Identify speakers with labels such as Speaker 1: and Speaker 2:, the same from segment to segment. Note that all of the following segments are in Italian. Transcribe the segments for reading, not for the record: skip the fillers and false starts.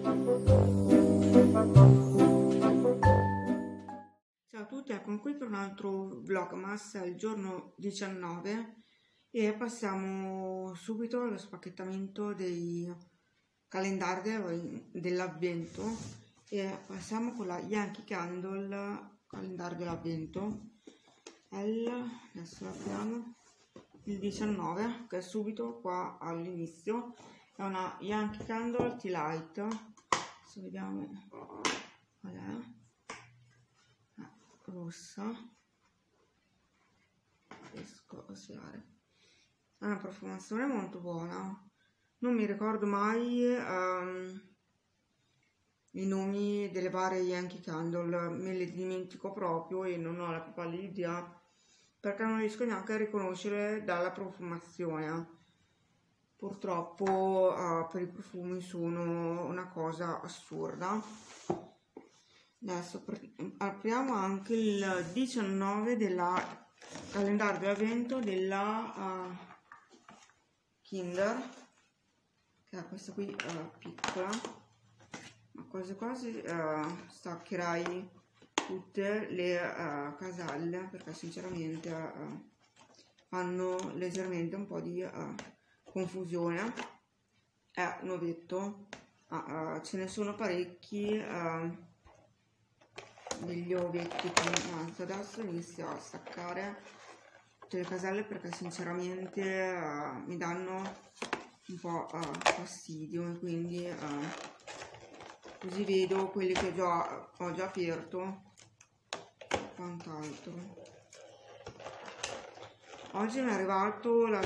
Speaker 1: Ciao a tutti, eccomi qui per un altro vlogmas, è il giorno 19 e passiamo subito allo spacchettamento dei calendari dell'avvento e passiamo con la Yankee Candle calendario dell'avvento. Adesso apriamo il 19 che è subito qua all'inizio, è una Yankee Candle Tea Light. Adesso vediamo qual è. Rossa, riesco a svelare, ha una profumazione molto buona, non mi ricordo mai i nomi delle varie Yankee Candle, me le dimentico proprio e non ho la più pallida idea perché non riesco neanche a riconoscere dalla profumazione. Purtroppo per i profumi sono una cosa assurda. Adesso apriamo anche il 19 della calendario dell'avvento della Kinder, che è questa qui piccola, ma quasi quasi staccherai tutte le caselle perché sinceramente fanno leggermente un po' di confusione. È un ovetto, ce ne sono parecchi degli ovetti con adesso inizio a staccare tutte le caselle perché sinceramente mi danno un po' fastidio e quindi così vedo quelli che ho già aperto e quant'altro. Oggi mi è arrivato la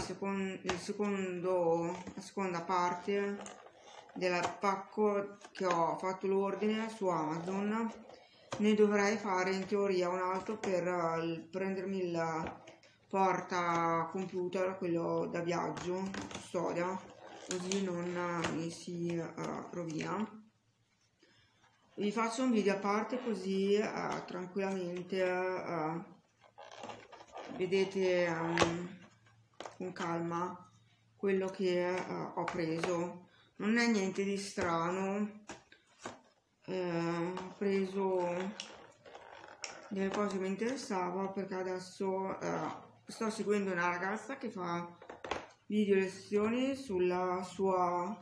Speaker 1: seconda parte del pacco che ho fatto l'ordine su Amazon. Ne dovrei fare in teoria un altro per prendermi il porta computer, quello da viaggio, custodia, così non mi si rovina. Vi faccio un video a parte così tranquillamente vedete con calma quello che ho preso. Non è niente di strano. Ho preso delle cose che mi interessavano perché adesso sto seguendo una ragazza che fa video lezioni sulla sua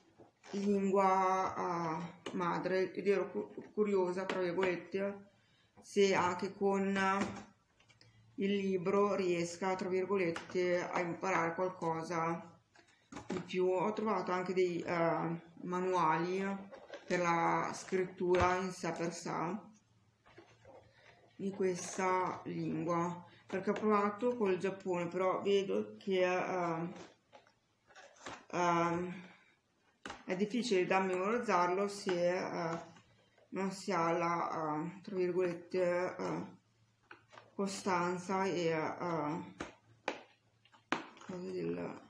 Speaker 1: lingua madre ed ero curiosa, tra virgolette, se anche con il libro riesca, tra virgolette, a imparare qualcosa di più. Ho trovato anche dei manuali per la scrittura in sé per sé di questa lingua, perché ho provato col Giappone, però vedo che è difficile da memorizzarlo se non si ha la tra virgolette costanza e cose del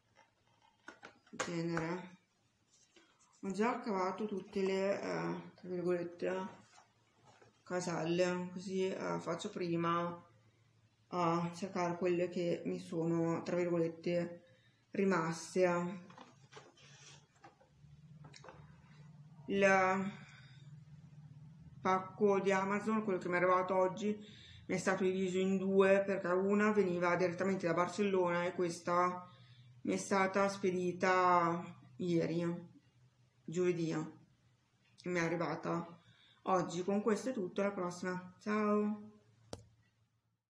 Speaker 1: genere. Ho già cavato tutte le tra virgolette caselle, così faccio prima a cercare quelle che mi sono tra virgolette rimaste. Il pacco di Amazon, quello che mi è arrivato oggi, mi è stato diviso in due perché una veniva direttamente da Barcellona e questa mi è stata spedita ieri, giovedì, e mi è arrivata oggi. Con questo è tutto, alla prossima, ciao!